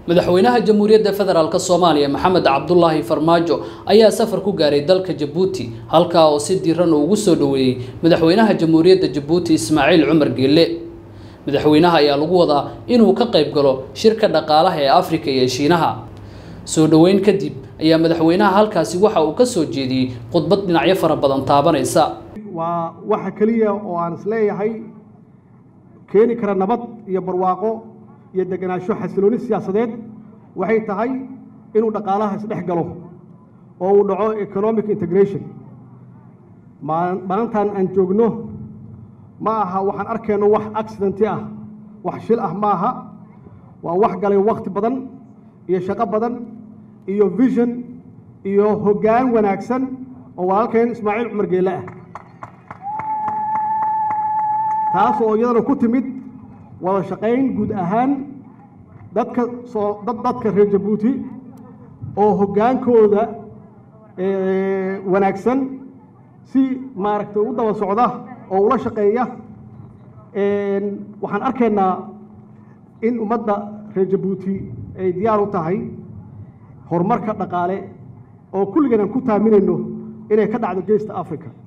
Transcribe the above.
madaxweynaha Jamhuuriyadda Federaalka Soomaaliya Maxamed Cabdullaahi Farmaajo ayaa safar ku gaaray dalka Djibouti halka oo si diiran ugu soo dhaweeyay madaxweynaha Jamhuuriyadda Djibouti Ismaaciil Cumar Geelle. madaxweynaha ayaa lagu wadaa inuu ka qayb galo shirka dhaqaalaha ee Afrika iyo Shiinaha. soo dhaweyn kadib ayaa madaxweynaha halkaasi waxa uu ka soo jeediyay khudbad dhinacyo fara badan taabanaysa. waa waxa kaliya oo aan isleeyahay keeni kara nabad iyo barwaaqo iyo deganaansho xasilooni siyaasadeed waxay tahay inuu dhaqaalaha isdhex galo oo uu dhaco economic integration. maalintan aan joogno ma aha waxaan arkayno wax accident ah, wax shil ah ma aha, waa wax galay waqti badan iyo shaqo badan iyo vision iyo hoggaan wanaagsan oo walaalkeen Ismaaciil Cumar Geelle ah. taas oo iyadana ku timid wada shaqayn guud ahaan dadka reer Djibouti oo hoggaankooda wanaagsan si maaragtay u daba socda oo ula shaqeeya. waxaan arkaynaa in ummadda reer Djibouti ay diyaar u tahay horumarka dhaqaale oo kulligan ku taaminayno inay ka dhacdo geesta Afrika.